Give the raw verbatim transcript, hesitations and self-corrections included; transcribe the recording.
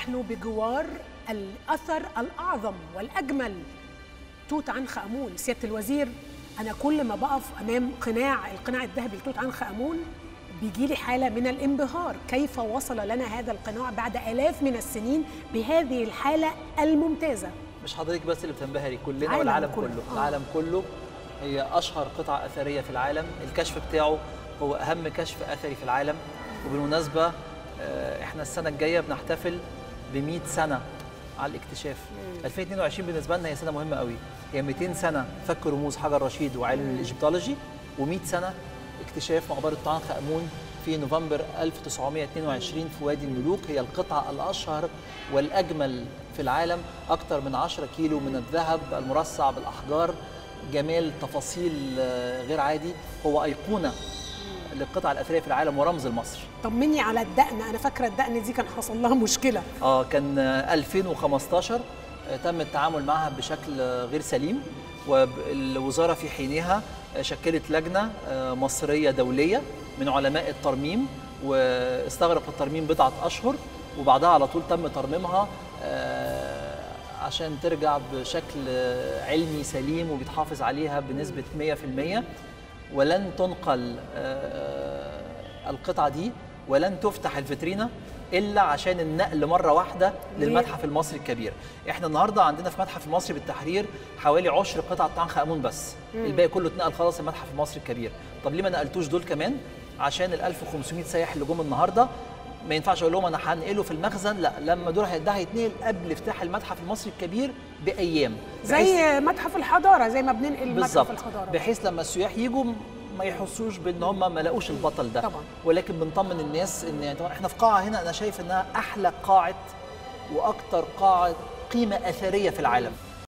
نحن بجوار الأثر الأعظم والأجمل توت عنخ آمون. سيادة الوزير، أنا كل ما بقف أمام قناع القناع الذهبي لتوت عنخ آمون بيجي لي حالة من الانبهار. كيف وصل لنا هذا القناع بعد آلاف من السنين بهذه الحالة الممتازة؟ مش حضرتك بس اللي بتنبهري، كلنا والعالم كله, كله. آه. العالم كله. هي أشهر قطعة أثرية في العالم، الكشف بتاعه هو أهم كشف أثري في العالم. وبالمناسبة احنا السنة الجاية بنحتفل ب مئة سنة على الاكتشاف. مم. ألفين واثنين وعشرين بالنسبة لنا هي سنة مهمة قوي، هي مئتين سنة فك رموز حجر رشيد وعلم الايجيبتولوجي، ومئة سنة اكتشاف مقبرة توت عنخ آمون في نوفمبر ألف وتسعمئة واثنين وعشرين في وادي الملوك. هي القطعة الأشهر والأجمل في العالم، أكثر من عشرة كيلو من الذهب المرصع بالأحجار، جمال تفاصيل غير عادي. هو أيقونة للقطع الأثرية في العالم ورمز لمصر. طمني على الدقن، أنا فاكرة الدقن دي كان حصل لها مشكلة. آه كان ألفين وخمستاشر تم التعامل معها بشكل غير سليم، والوزارة في حينها شكلت لجنة مصرية دولية من علماء الترميم، واستغرق الترميم بضعة أشهر، وبعدها على طول تم ترميمها عشان ترجع بشكل علمي سليم وبيتحافظ عليها بنسبة مئة في المئة. ولن تنقل القطعة دي ولن تفتح الفترينة إلا عشان النقل مرة واحدة للمتحف المصري الكبير. احنا النهاردة عندنا في متحف المصري بالتحرير حوالي عشر قطع توت عنخ آمون بس، مم. الباقي كله اتنقل خلاص المتحف المصري الكبير. طب ليه ما نقلتوش دول كمان؟ عشان ال ألف وخمسمئة سائح اللي جم النهارده ما ينفعش اقول لهم انا هنقله في المخزن، لا، لما دول ده هيتنقل قبل افتتاح المتحف المصري الكبير بايام، زي متحف الحضاره، زي ما بننقل متحف الحضاره، بحيث لما السياح يجوا ما يحسوش بان هم ما لاقوش البطل ده طبعا. ولكن بنطمن الناس ان يعني طبعا احنا في قاعه هنا انا شايف انها احلى قاعه واكثر قاعه قيمه اثريه في العالم.